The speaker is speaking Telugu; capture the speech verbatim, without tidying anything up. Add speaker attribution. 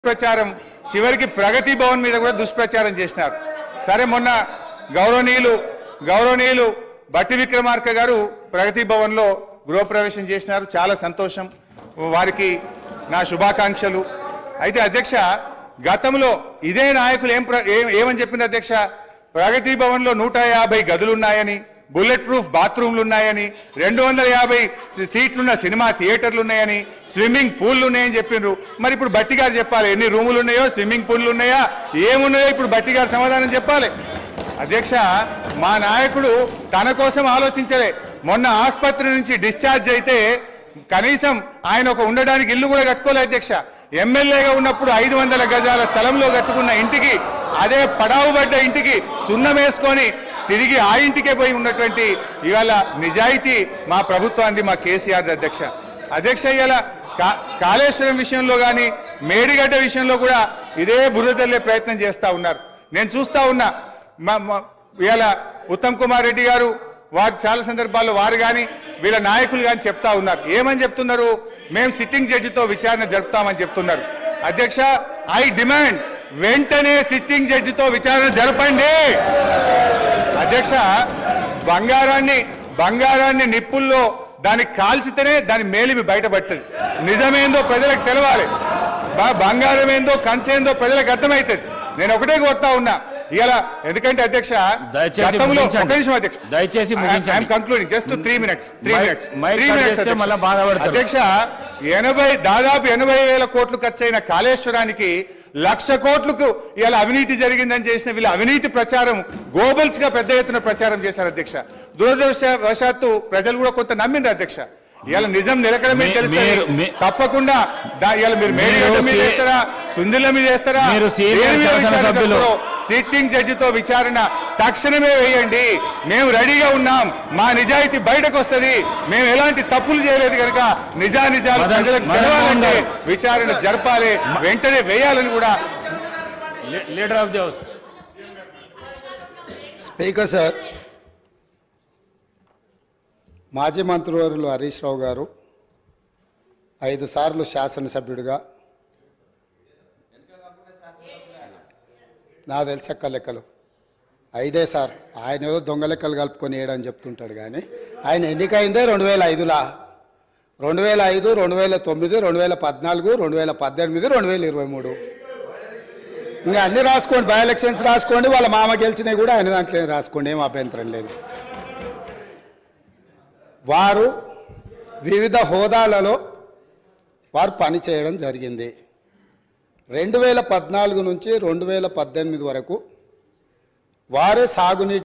Speaker 1: ప్రచారం చివరికి ప్రగతి భవన్ మీద కూడా దుష్ప్రచారం చేశారు. సరే మొన్న గౌరవనీయులు గౌరవనీయులు బట్టి విక్రమార్క గారు ప్రగతి భవన్ లో గృహప్రవేశం చేశారు. చాలా సంతోషం, వారికి నా శుభాకాంక్షలు. అయితే అధ్యక్ష, గతంలో ఇదే నాయకులు ఏం ఏమని చెప్పిన అధ్యక్ష, ప్రగతి భవన్ లో నూట యాభై గదులు ఉన్నాయని, బుల్లెట్ ప్రూఫ్ బాత్రూమ్లు ఉన్నాయని, రెండు వందల యాభై సీట్లున్న సినిమా థియేటర్లు ఉన్నాయని, స్విమ్మింగ్ పూల్లు ఉన్నాయని చెప్పిండ్రు. మరి ఇప్పుడు బట్టి గారు చెప్పాలి ఎన్ని రూములు ఉన్నాయో, స్విమ్మింగ్ పూల్లు ఉన్నాయా, ఏమున్నాయో ఇప్పుడు బట్టి గారు సమాధానం చెప్పాలి. అధ్యక్ష, మా నాయకుడు తన కోసం ఆలోచించలే. మొన్న ఆసుపత్రి నుంచి డిశ్చార్జ్ అయితే కనీసం ఆయన ఒక ఉండడానికి ఇల్లు కూడా కట్టుకోలే అధ్యక్ష. ఎమ్మెల్యేగా ఉన్నప్పుడు ఐదు వందల గజాల స్థలంలో కట్టుకున్న ఇంటికి, అదే పడావుబడ్డ ఇంటికి సున్నం వేసుకొని తిరిగి ఆ ఇంటికే పోయి ఉన్నటువంటి ఇవాళ నిజాయితీ మా ప్రభుత్వాన్ని, మా కేసీఆర్ అధ్యక్ష. అధ్యక్ష, ఇవాళ కాళేశ్వరం విషయంలో కానీ మేడిగడ్డ విషయంలో కూడా ఇదే బురద చల్లే ప్రయత్నం చేస్తూ ఉన్నారు. నేను చూస్తూ ఉన్నా, ఇవాళ ఉత్తమ్ కుమార్ రెడ్డి గారు వారు చాలా సందర్భాల్లో వారు కానీ వీళ్ళ నాయకులు కానీ చెప్తా ఉన్నారు. ఏమని చెప్తున్నారు? మేము సిట్టింగ్ జడ్జితో విచారణ జరుపుతామని చెప్తున్నారు. అధ్యక్ష, ఐ డిమాండ్ వెంటనే సిట్టింగ్ జడ్జితో విచారణ జరపండి. అధ్యక్ష, బంగారాన్ని బంగారాన్ని నిప్పుల్లో దాన్ని కాల్చితేనే దాని మేలిమి బయటపడుతుంది. నిజమేందో ప్రజలకు తెలవాలి, బంగారం ఏందో కంచేందో ప్రజలకు అర్థమవుతుంది. నేను ఒకటే కోరుతా ఉన్నా ఇలా, ఎందుకంటే అధ్యక్ష గతంలో ఒక నిమిషం అధ్యక్ష, దయచేసి concluding just three minutes three minutes three minutes అధ్యక్ష, ఎనభై దాదాపు ఎనభై వేల కోట్లు ఖర్చు అయిన కాళేశ్వరానికి లక్ష కోట్లకు ఇలా అవినీతి జరిగిందని చేసిన వీళ్ళ అవినీతి ప్రచారం గోబల్స్ గా పెద్ద ఎత్తున ప్రచారం చేశారు అధ్యక్ష. దురదృష్టవశాత్తు ప్రజలు కూడా కొంత నమ్మిండ్రు అధ్యక్ష. ఇవాళ నిజం నిలకడమే తెలుస్తుంది. తప్పకుండా ఇవాళ మీరు మేడిగడ్డ మీద వేస్తారా, సుందిల మీద వేస్తారా, సిట్టింగ్ జడ్జితో విచారణ తక్షణమే వేయండి. మేము రెడీగా ఉన్నాం, మా నిజాయితీ బయటకు వస్తుంది. మేము ఎలాంటి తప్పులు చేయలేదు కనుక నిజా నిజాలు ప్రజలకు తెలవాలంటే విచారణ జరపాలి, వెంటనే వేయాలని కూడా.
Speaker 2: Leader of the house
Speaker 3: speaker sir, మాజీ మంత్రివర్యులు హరీష్ రావు గారు ఐదు సార్లు శాసనసభ్యుడిగా, నా తెలిసక్క లెక్కలు ఐదే సార్, ఆయన ఏదో దొంగ లెక్కలు కలుపుకొని వేయడని చెప్తుంటాడు. కానీ ఆయన ఎన్నికైందే రెండు వేల ఐదులా రెండు వేల ఐదు రెండు వేల తొమ్మిది రెండు వేల పద్నాలుగు రెండు వేల పద్దెనిమిది రెండు వేల ఇరవై మూడు ఇంకా అన్నీ రాసుకోండి, బై ఎలక్షన్స్ రాసుకోండి, వాళ్ళ మామ గెలిచినవి కూడా ఆయన దాంట్లో రాసుకోండి, ఏం అభ్యంతరం లేదు. వారు వివిధ హోదాలలో వారు పనిచేయడం జరిగింది. రెండు వేల పద్నాలుగు నుంచి రెండు వేల పద్దెనిమిది వరకు వారే సాగునీటి